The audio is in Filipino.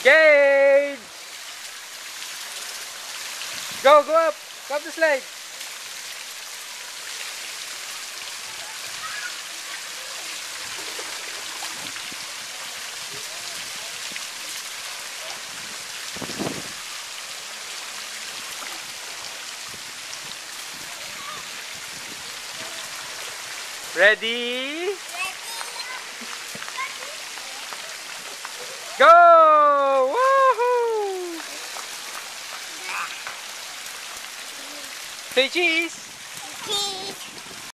Gage! Go, go up! Go up the slide! Ready? Go! Woohoo! Say cheese! Cheese.